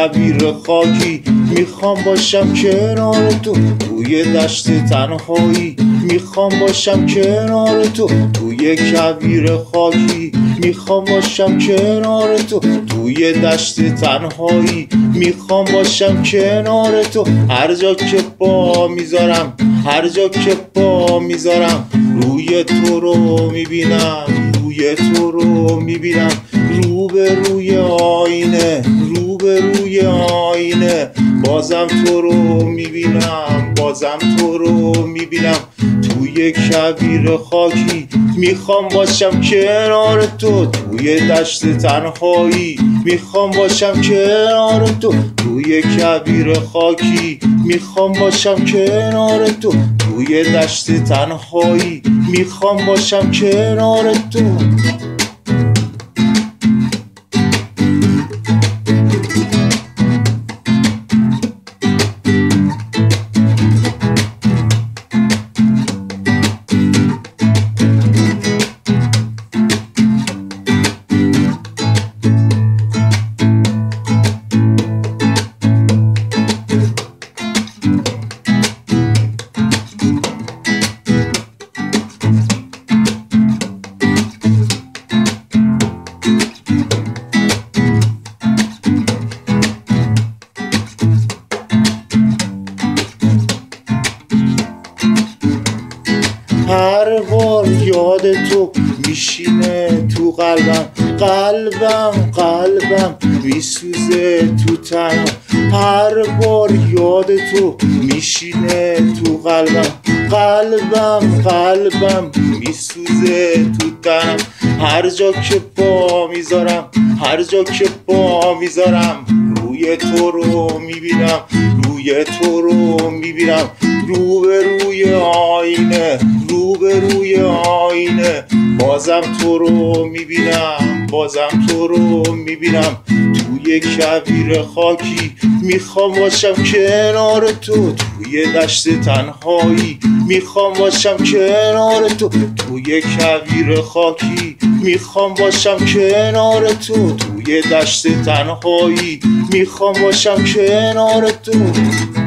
کویر خاکی میخوام باشم کنار تو توی دشت تنهایی میخوام باشم کنار تو توی کویر خاکی میخوام باشم کنار تو توی دشت تنهایی میخوام باشم کنار تو هر جا که پا میذارم هر جا که پا میذارم روی تو رو میبینم روی تو رو میبینم روبروی آینه روبروی آینه بازم تو رو میبینم بازم تو رو میبینم توی کویر خاکی میخوام باشم کنار تو توی دشت تنهایی میخوام باشم کنار تو توی کویر خاکی میخوام باشم کنار تو توی دشت تنهایی میخوام باشم کنار تو هر بار یاد تو میشینه تو قلبم قلبم میسوزه تو تنم هر بار یاد تو میشینه تو قلبم میسوزه تو تنم هر جا که پا میذارم هر جا که پا میذارم روی تو رو میبینم روی تو رو میبینم روبروی آینه روبروی آینه بازم تو رو میبینم بازم تو رو میبینم توی کویر خاکی میخوام باشم کنار تو توی دشت تنهایی میخوام باشم کنار تو توی کویر خاکی میخوام باشم کنار تو توی دشت تنهایی میخوام باشم کنار تو